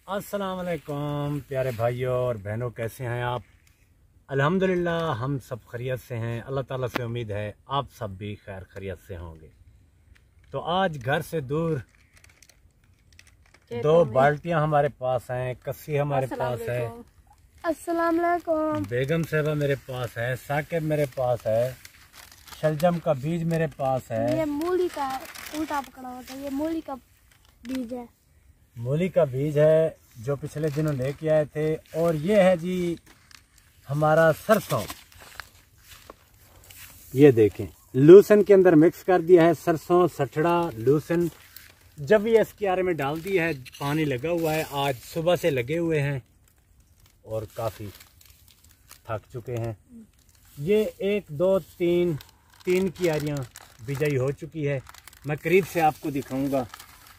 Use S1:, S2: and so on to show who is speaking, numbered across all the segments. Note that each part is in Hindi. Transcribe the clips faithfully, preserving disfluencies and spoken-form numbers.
S1: अस्सलाम वालेकुम प्यारे भाइयों और बहनों, कैसे हैं आप? अल्हम्दुलिल्लाह हम सब खैरियत से हैं। अल्लाह ताला से उम्मीद है आप सब भी खैर खैरियत से होंगे। तो आज घर से दूर दो बाल्टियां हमारे पास हैं, कस्सी हमारे पास है,
S2: अस्सलाम वालेकुम,
S1: बेगम साहबा मेरे पास है, साकिब मेरे पास है, शलजम का बीज मेरे पास है,
S2: ये मूली का उल्टा पकड़ा होता है, ये मूली का बीज है।
S1: मूली का बीज है जो पिछले दिनों लेके आए थे। और ये है जी हमारा सरसों, ये देखें लूसन के अंदर मिक्स कर दिया है, सरसों सठड़ा लूसन। जब ये इसके आरे में डाल दिया है, पानी लगा हुआ है, आज सुबह से लगे हुए हैं और काफ़ी थक चुके हैं। ये एक दो तीन तीन क्यारियाँ बिजाई हो चुकी है। मैं करीब से आपको दिखाऊंगा।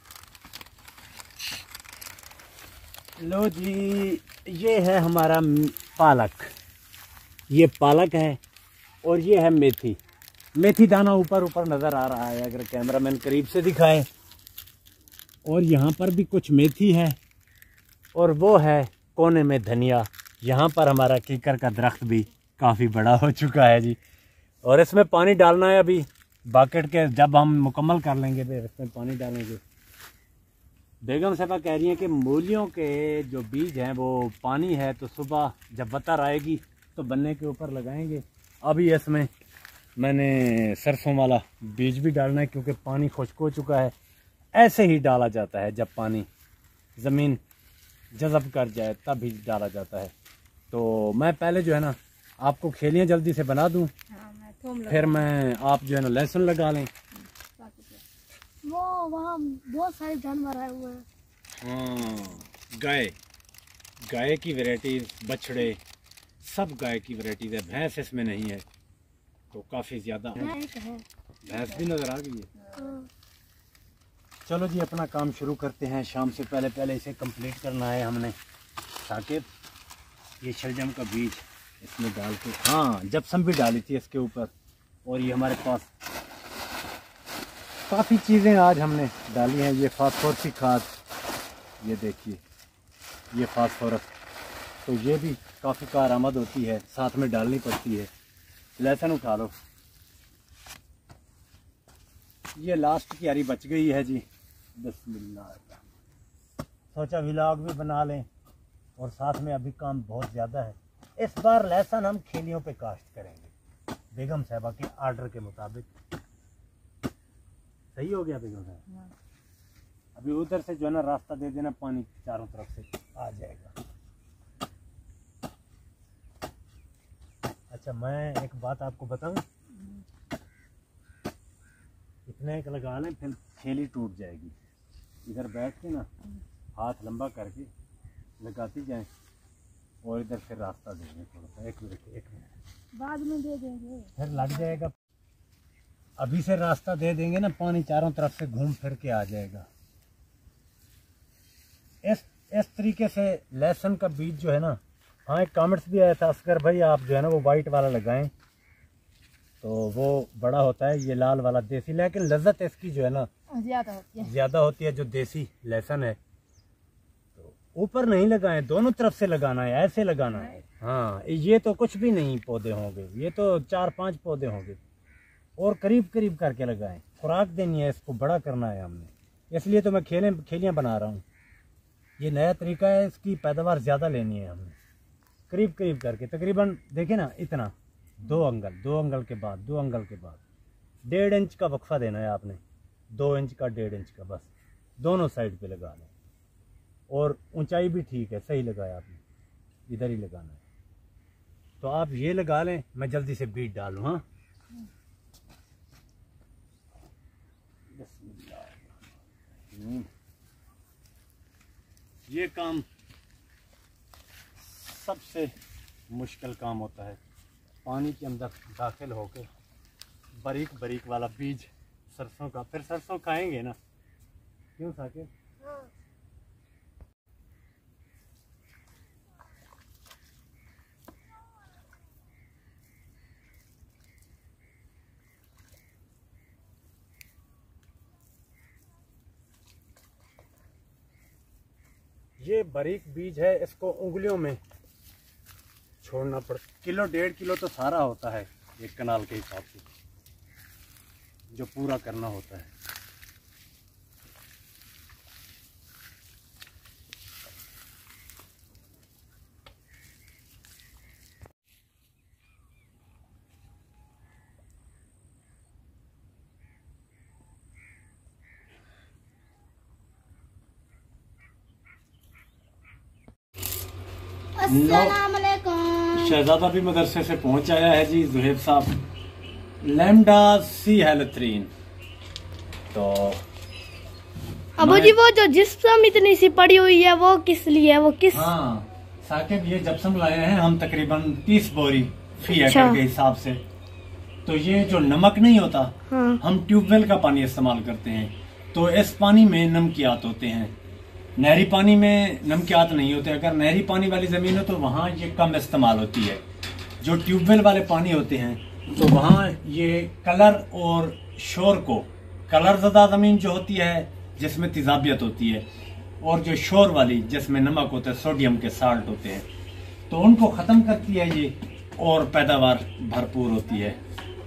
S1: लो जी, ये है हमारा पालक, ये पालक है और ये है मेथी। मेथी दाना ऊपर ऊपर नज़र आ रहा है अगर कैमरामैन करीब से दिखाए। और यहाँ पर भी कुछ मेथी है और वो है कोने में धनिया। यहाँ पर हमारा कीकर का दरख्त भी काफ़ी बड़ा हो चुका है जी। और इसमें पानी डालना है अभी बाकेट के, जब हम मुकम्मल कर लेंगे फिर इसमें पानी डालेंगे। बेगम साहबा कह रही हैं कि मूलियों के जो बीज हैं वो पानी है, तो सुबह जब बतर आएगी तो बनने के ऊपर लगाएंगे। अभी इसमें मैंने सरसों वाला बीज भी डालना है क्योंकि पानी खुश्क हो चुका है। ऐसे ही डाला जाता है, जब पानी ज़मीन जज़ब कर जाए तब ही डाला जाता है। तो मैं पहले जो है ना आपको खेलियाँ जल्दी से बना दूँ, फिर मैं आप जो है ना लहसुन लगा लें।
S2: वो वहाँ बहुत सारे जानवर आए हुए हैं।
S1: हाँ, गाय गाय की वैरायटीज, बछड़े सब गाय की वैरायटीज है। भैंस इसमें नहीं है तो काफ़ी ज़्यादा है। भैंस भी नज़र आ गई है। चलो जी अपना काम शुरू करते हैं। शाम से पहले पहले इसे कंप्लीट करना है हमने, ताकि ये शलजम का बीज इसमें डाल के, हाँ जप्सम भी डाली थी इसके ऊपर। और ये हमारे पास काफ़ी चीज़ें आज हमने डाली हैं। ये फास्फोरस की खाद, ये देखिए ये फास्फोरस, तो ये भी काफ़ी कारआमद होती है, साथ में डालनी पड़ती है। लहसुन उठा लो, ये लास्ट की यारी बच गई है जी। बिस्मिल्लाह, सोचा व्लॉग भी बना लें और साथ में अभी काम बहुत ज़्यादा है। इस बार लहसुन हम खेलियों पे काश्त करेंगे बेगम साहबा के आर्डर के मुताबिक। सही हो गया बेगम साहब? अभी उधर से जो है ना रास्ता दे देना, पानी चारों तरफ से आ जाएगा। अच्छा मैं एक बात आपको बताऊं, इतने एक लगा लें फिर खेली टूट जाएगी। इधर बैठ के ना हाथ लंबा करके लगाती जाएं और इधर फिर रास्ता देंगे थोड़ा सा। एक मिनट एक मिनट
S2: बाद में दे देंगे,
S1: फिर लग जाएगा। अभी से रास्ता दे देंगे ना, पानी चारों तरफ से घूम फिर के आ जाएगा। इस इस तरीके से लहसुन का बीज जो है ना, हाँ एक कमेंट्स भी आया था, असगर भाई आप जो है ना वो वाइट वाला लगाएं तो वो बड़ा होता है, ये लाल वाला देसी, लेकिन लज्जत इसकी जो है ना
S2: ज्यादा होती है
S1: ज़्यादा होती है जो देसी लहसुन है। तो ऊपर नहीं लगाएं, दोनों तरफ से लगाना है, ऐसे लगाना है। हाँ ये तो कुछ भी नहीं पौधे होंगे, ये तो चार पांच पौधे होंगे। और करीब करीब करके लगाएं, खुराक देनी है, इसको बड़ा करना है हमने, इसलिए तो मैं खेलें खेलियाँ बना रहा हूँ। ये नया तरीका है, इसकी पैदावार ज़्यादा लेनी है हमने। करीब करीब करके तकरीबन देखें ना, इतना दो अंगल दो अंगल के बाद दो अंगल के बाद डेढ़ इंच का वक्फा देना है आपने, दो इंच का डेढ़ इंच का, बस दोनों साइड पे लगा लें। और ऊंचाई भी ठीक है, सही लगाया आपने, इधर ही लगाना है। तो आप ये लगा लें, मैं जल्दी से बीज डालूँ। हाँ ये काम सबसे मुश्किल काम होता है, पानी के अंदर दाखिल होके बारीक बारीक वाला बीज सरसों का। फिर सरसों खाएंगे ना, क्यों साकिब? ये बारीक बीज है, इसको उंगलियों में छोड़ना पड़, किलो डेढ़ किलो तो सारा होता है एक कनाल के हिसाब से, जो पूरा करना होता है।
S2: अस्सलामुअलैकुम।
S1: शहजादा भी मदरसे से पहुंच आया है जी जुहेब साहब, लैम्डा सी हेलथ्रीन। तो
S2: अबू जी वो जो जिप्सम इतनी सी पड़ी हुई है वो किस लिए है, वो किस?
S1: हाँ साकिब, ये जिप्सम लाए हैं हम तकरीबन तीस बोरी फी
S2: अच्छा।
S1: एकड़ के हिसाब से। तो ये जो नमक नहीं होता,
S2: हाँ।
S1: हम ट्यूबवेल का पानी इस्तेमाल करते हैं, तो इस पानी में नमकियात होते हैं। नहरी पानी में नमकियात नहीं होते। अगर नहरी पानी वाली जमीन हो तो वहाँ ये कम इस्तेमाल होती है। जो ट्यूबवेल वाले पानी होते हैं तो वहाँ ये कलर और शोर को, कलर ज़्यादा ज़मीन जो होती है जिसमें तेजाबियत होती है, और जो शोर वाली जिसमें नमक होता है, सोडियम के साल्ट होते हैं, तो उनको ख़त्म करती है ये, और पैदावार भरपूर होती है।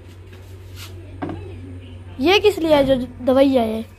S2: ये किस लिए है जो दवाई है ये?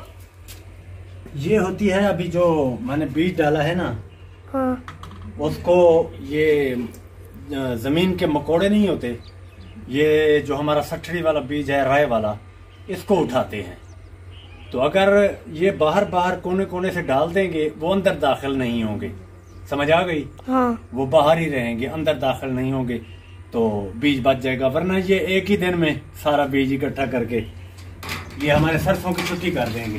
S1: ये होती है अभी जो मैंने बीज डाला है ना,
S2: हाँ।
S1: उसको ये जमीन के मकोड़े नहीं होते, ये जो हमारा सठड़ी वाला बीज है, राय वाला, इसको उठाते हैं। तो अगर ये बाहर बाहर कोने कोने से डाल देंगे, वो अंदर दाखिल नहीं होंगे, समझ आ गई?
S2: हाँ।
S1: वो बाहर ही रहेंगे, अंदर दाखिल नहीं होंगे, तो बीज बच जाएगा। वरना ये एक ही दिन में सारा बीज इकट्ठा करके ये हमारे सरसों की छुट्टी कर देंगे।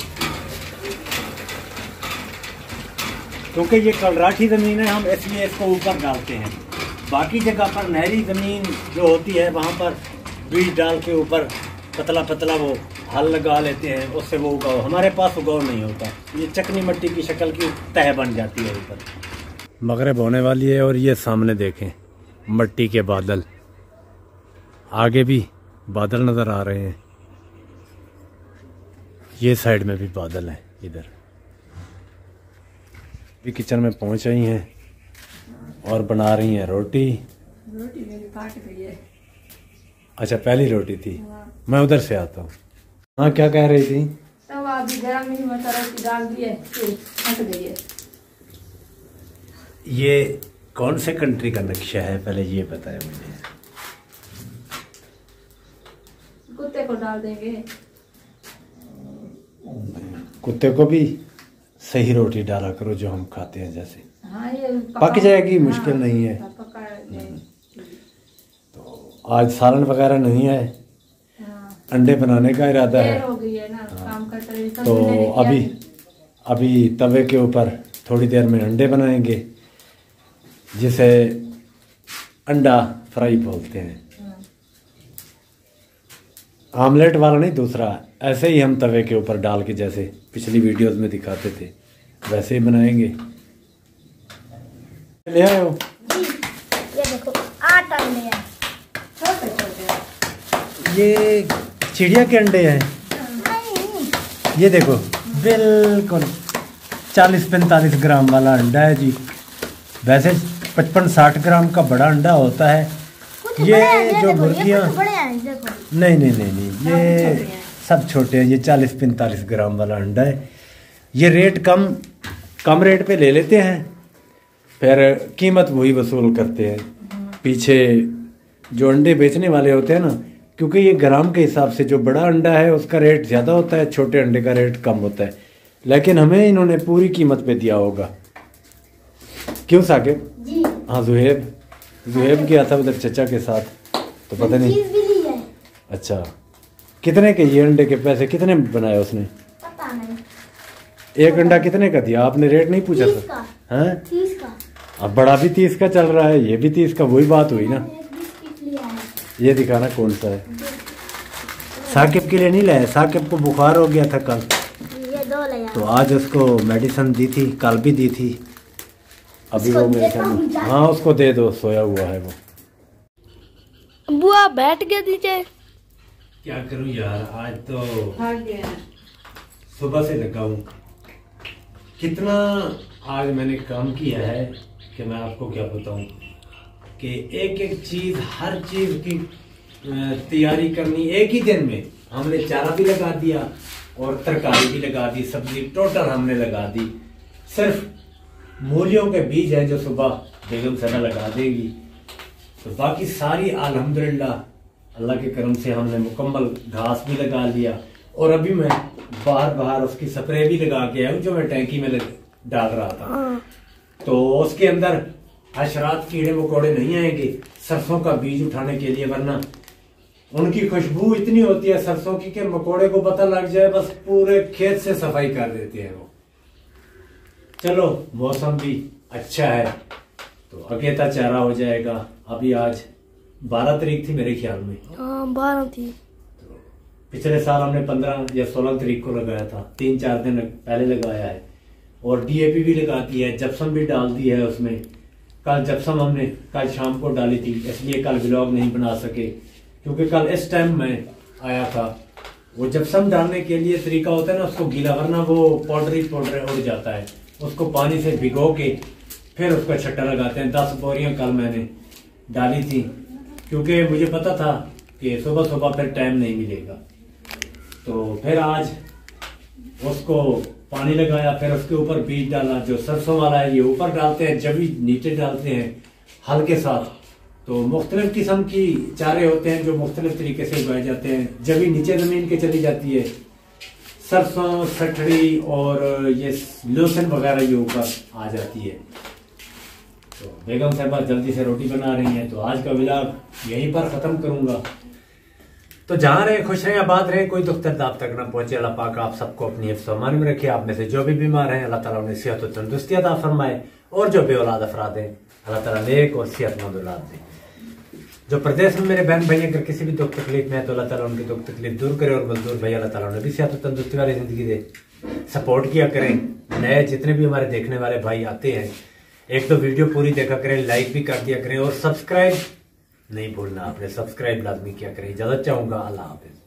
S1: क्योंकि ये कलराठी जमीन है, हम इसलिए इसको ऊपर डालते हैं। बाकी जगह पर नहरी जमीन जो होती है वहाँ पर बीज डाल के ऊपर पतला पतला वो हल लगा लेते हैं, उससे वो उगाओ। हमारे पास उगाओ नहीं होता, ये चकनी मिट्टी की शक्ल की तह बन जाती है ऊपर। मगरिब होने वाली है और ये सामने देखें मिट्टी के बादल, आगे भी बादल नज़र आ रहे हैं, ये साइड में भी बादल हैं। इधर भी किचन में पहुंच रही हैं और बना रही हैं रोटी।
S3: रोटी मेरी पाक गई है।
S1: अच्छा, पहली रोटी थी। मैं उधर से आता हूँ। हाँ, क्या कह रही थी?
S3: तब अभी गर्म नहीं होता, रोटी डाल दी है, फट गई है।
S1: ये कौन से कंट्री का नक्शा है, पहले ये बताया मुझे।
S3: कुत्ते को डाल देंगे।
S1: कुत्ते को भी सही रोटी डाला करो जो हम खाते हैं, जैसे
S3: हाँ, ये
S1: पक जाएगी, मुश्किल नहीं है।
S3: पका
S1: तो आज सालन वगैरह नहीं है,
S3: हाँ।
S1: अंडे बनाने का इरादा है।
S3: देर हो गई है ना, काम करते रहे,
S1: तो
S3: मैंने किया
S1: अभी
S3: नहीं।
S1: अभी तवे के ऊपर थोड़ी देर में अंडे बनाएंगे, जिसे अंडा फ्राई बोलते हैं। आमलेट वाला नहीं, दूसरा, ऐसे ही हम तवे के ऊपर डाल के जैसे पिछली वीडियोस में दिखाते थे वैसे ही बनाएंगे। ले आए हो?
S2: ये देखो आठ अंडे हैं।
S3: छोटे छोटे
S1: ये चिड़िया के अंडे हैं। ये देखो, बिल्कुल चालीस पैंतालीस ग्राम वाला अंडा है जी। वैसे पचपन साठ ग्राम का बड़ा अंडा होता है। ये जो मुर्गियाँ, नहीं नहीं नहीं नहीं ये सब छोटे हैं। ये चालीस पैंतालीस ग्राम वाला अंडा है। ये रेट कम कम रेट पे ले लेते हैं, फिर कीमत वही वसूल करते हैं। पीछे जो अंडे बेचने वाले होते हैं ना, क्योंकि ये ग्राम के हिसाब से जो बड़ा अंडा है उसका रेट ज़्यादा होता है, छोटे अंडे का रेट कम होता है। लेकिन हमें इन्होंने पूरी कीमत पे दिया होगा। क्यों साकिब?
S2: जी।
S1: हाँ, जुहेब जुहेब गया था उधर चचा के साथ, तो पता नहीं।
S2: चीज भी ली है।
S1: अच्छा, कितने के ये अंडे के पैसे कितने बनाए उसने?
S2: पता नहीं।
S1: एक अंडा कितने का दिया आपने? रेट नहीं पूछा
S2: तीस
S1: था?
S2: का।
S1: हैं?
S2: तीस का।
S1: अब बड़ा भी तीस का चल रहा है, ये भी तीस का, वही बात हुई ना।
S2: एक बीस पीस लिया है।
S1: ये दिखाना कौन सा है। साकिब के लिए नहीं लाया, साकिब को बुखार हो गया था कल,
S2: ये दो ले
S1: तो आज उसको मेडिसिन दी थी, कल भी दी थी। अभी
S2: उसको
S1: वो मेरे
S2: देता हूँ,
S1: ख्याल,
S2: जा।
S1: हाँ उसको दे दो, सोया हुआ है वो।
S2: बुआ बैठ गया नीचे।
S1: क्या करूं यार, आज तो
S3: भाग गया।
S1: सुबह से लगा हूँ। कितना आज मैंने काम किया है कि मैं आपको क्या बताऊं कि एक एक चीज, हर चीज की तैयारी करनी एक ही दिन में। हमने चारा भी लगा दिया और तरकारी भी लगा दी, सब्जी टोटल हमने लगा दी। सिर्फ मूलियों के बीज है जो सुबह बेगम साहबा लगा देगी, तो बाकी सारी अल्हम्दुलिल्लाह अल्लाह के करम से हमने मुकम्मल घास भी लगा लिया। और अभी मैं बाहर बाहर उसकी स्प्रे भी लगा के आया हूँ जो मैं टैंकी में डाल रहा था, तो उसके अंदर हशरात कीड़े मकोड़े नहीं आएंगे सरसों का बीज उठाने के लिए, वरना उनकी खुशबू इतनी होती है सरसों की कि मकोड़े को पता लग जाए बस पूरे खेत से सफाई कर देते हैं वो। चलो मौसम भी अच्छा है तो अगेता चारा हो जाएगा। अभी आज बारह तारीख थी मेरे ख्याल में,
S2: हाँ बारह थी।
S1: तो पिछले साल हमने पंद्रह या सोलह तारीख को लगाया था, तीन चार दिन पहले लगाया है। और डीएपी भी लगा दी है, जप्सम भी डाल दी है उसमें। कल जप्सम हमने कल शाम को डाली थी, इसलिए कल व्लॉग नहीं बना सके क्योंकि कल इस टाइम मैं आया था। वो जप्सम डालने के लिए तरीका होता है ना उसको गीला, वरना वो पाउडरी पाउडर उड़ जाता है। उसको पानी से भिगो के फिर उसका छट्टा लगाते हैं। दस बोरियां कल मैंने डाली थी क्योंकि मुझे पता था कि सुबह सुबह फिर टाइम नहीं मिलेगा, तो फिर आज उसको पानी लगाया, फिर उसके ऊपर बीज डाला। जो सरसों वाला है ये ऊपर डालते हैं, जब भी नीचे डालते हैं हल के साथ। तो मुख्तलिफ किस्म की चारे होते हैं जो मुख्तलिफ तरीके से उगाए जाते हैं। जब भी नीचे जमीन के चली जाती है सरसों, सठड़ी और ये लहसुन वगैरह ये ऊपर आ जाती है। तो बेगम साहबा जल्दी से रोटी बना रही हैं, तो आज का व्लॉग यहीं पर खत्म करूंगा। तो जहां रहे खुश रहे, आबाद रहे, कोई दुख दर्द आप तक न पहुंचे। अल्लाह पाक आप सबको अपनी हिफ्ज़-ओ-अमान में रखे। आप में से जो भी बीमार हैं अल्लाह ताला उन्हें सेहत और तंदुरुस्ती अता फरमाए, और जो बेऔलाद अफराद हैं अल्लाह ताला नेक और सेहतमंद औलाद दे। जो प्रदेश में मेरे बहन भाई अगर किसी भी दुख तकलीफ में है तो अल्लाह ताला उनकी दुख तकलीफ दूर करे, और मजदूर भाई अल्लाह ताला उन्हें भी सेहत और तंदुरुस्ती वाली जिंदगी दे। सपोर्ट किया करें, नए जितने भी हमारे देखने वाले भाई आते हैं एक तो वीडियो पूरी देखा करें, लाइक भी कर दिया करें, और सब्सक्राइब नहीं भूलना, आपने सब्सक्राइब लाजमी किया करें। इजाजत चाहूंगा, अल्लाह हाफिज।